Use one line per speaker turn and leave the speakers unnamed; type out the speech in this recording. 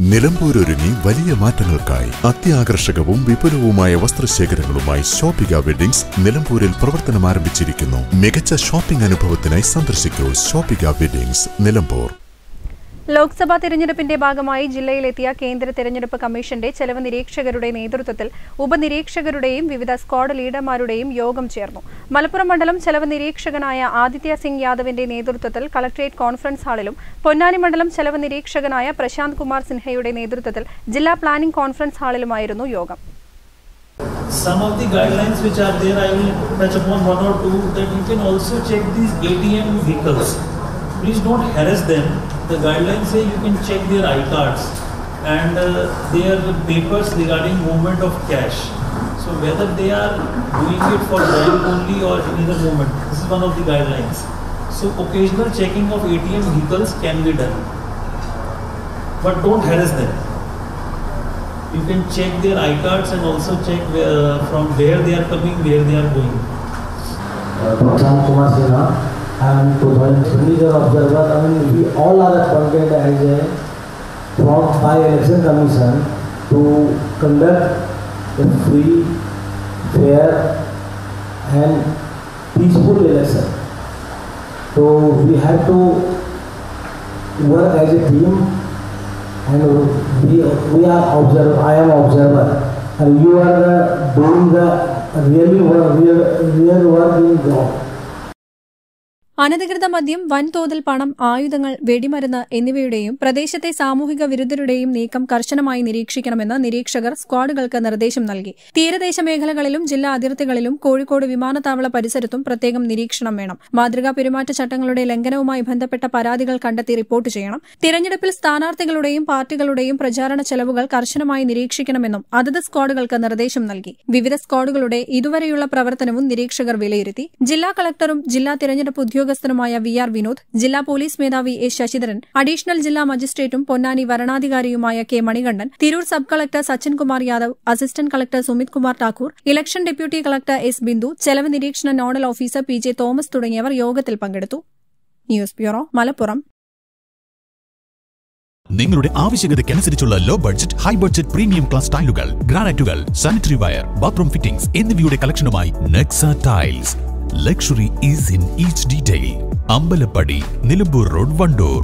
നിലമ്പൂർ ഒരുങ്ങി വലിയ മാറ്റങ്ങൾക്കായി അത്യാകർഷകവും വിപുലവുമായ വസ്ത്രശേഖരങ്ങളുമായി ഷോപ്പിക വെഡിങ്സ് നിലമ്പൂരിൽ പ്രവർത്തനം ആരംഭിച്ചിരിക്കുന്നു. മികച്ച ഷോപ്പിംഗ് അനുഭവത്തിനായി സന്ദർശിക്കൂ ഷോപ്പിക വെഡിങ്സ് നിലമ്പൂർ.
ലോക്സഭാ തിരഞ്ഞെടുപ്പിന്റെ ഭാഗമായി ജില്ലയിലെത്തിയ കേന്ദ്ര തിരഞ്ഞെടുപ്പ് കമ്മീഷന്റെ ചെലവ് നിരീക്ഷകരുടെ നേതൃത്വത്തിൽ ഉപനിരീക്ഷകരുടെയും വിവിധ സ്ക്വാഡ് ലീഡർമാരുടെയും യോഗം ചേർന്നു. മലപ്പുറം മണ്ഡലം ചെലവ് നിരീക്ഷകനായ ആദിത്യ സിംഗ് യാദവിന്റെ നേതൃത്വത്തിൽ കളക്ടറേറ്റ് കോൺഫറൻസ് ഹാളിലും പൊന്നാനി മണ്ഡലം ചെലവ് നിരീക്ഷകനായ പ്രശാന്ത് കുമാർ സിൻഹയുടെ നേതൃത്വത്തിൽ ജില്ലാ പ്ലാനിംഗ് കോൺഫറൻസ് ഹാളിലുമായിരുന്നു യോഗം.
Some of the guidelines which are there, I will touch upon one or two, that you can also check these ATM vehicles. Please don't harass them. The guidelines say you can check their iCards and their papers regarding movement of cash. So whether they are doing it for driving only or any other movement, this is one of the guidelines. So occasional checking of ATM vehicles can be done, but don't harass them. You can check their iCards and also check from where they are coming, where they are going.
Prashant Kumar Sinha, I am to observer. I mean, we all are appointed as a by election commission to conduct a free, fair, and peaceful election. So we have to work as a team. And we are observer. I am observer, and you are doing the real work in job.
അനധികൃത മദ്യം, വൻതോതിൽ പണം, ആയുധങ്ങൾ, വെടിമരുന്ന് എന്നിവയുടെയും പ്രദേശത്തെ സാമൂഹിക വിരുദ്ധരുടെയും നീക്കം കർശനമായി നിരീക്ഷിക്കണമെന്ന് നിരീക്ഷകർ സ്ക്വാഡുകൾക്ക് നിർദ്ദേശം നൽകി. തീരദേശ മേഖലകളിലും ജില്ലാ അതിർത്തികളിലും കോഴിക്കോട് വിമാനത്താവള പരിസരത്തും പ്രത്യേകം നിരീക്ഷണം വേണം. മാതൃകാ പെരുമാറ്റച്ചട്ടങ്ങളുടെ ലംഘനവുമായി ബന്ധപ്പെട്ട പരാതികൾ കണ്ടെത്തി റിപ്പോർട്ട് ചെയ്യണം. തിരഞ്ഞെടുപ്പിൽ സ്ഥാനാർത്ഥികളുടെയും പാർട്ടികളുടെയും പ്രചാരണ ചെലവുകൾ കർശനമായി നിരീക്ഷിക്കണമെന്നും അതത് സ്ക്വാഡുകൾക്ക് നിർദ്ദേശം നൽകി. വിവിധ സ്ക്വാഡുകളുടെ ഇതുവരെയുള്ള പ്രവർത്തനവും നിരീക്ഷകർ വിലയിരുത്തി. ജില്ലാ കളക്ടറും ജില്ലാ തിരഞ്ഞെടുപ്പ് ഉദ്യോഗസ്ഥനുമായ VR വിനോദ്, ജില്ലാ പോലീസ് മേധാവി A ശശിധരൻ, അഡീഷണൽ ജില്ലാ മജിസ്ട്രേറ്റും പൊന്നാനി വരണാധികാരിയുമായ K Manikandan, Tirur sub collector Sachin Kumar Yadav, assistant collector Sumit Kumar Thakur, election deputy collector S Bindu, ചെലവ് നിരീക്ഷണ നോഡൽ ഓഫീസർ PJ തോമസ് തുടങ്ങിയവർ യോഗത്തിൽ പങ്കെടുത്തു. News bureau, Malappuram.
നിങ്ങളുടെ ആവശ്യകതയ്ക്കനുസരിച്ചുള്ള low budget, high budget, premium class ടൈലുകൾ, ഗ്രാനൈറ്റുകൾ, സാനിറ്ററി വയർ, ബാത്റൂം ഫിറ്റിംഗ്സ് എന്നിവയുടെ കളക്ഷനുമായി Nexa tiles. Luxury is in each detail. Ambalappadi, Nilambur road, Wandoor.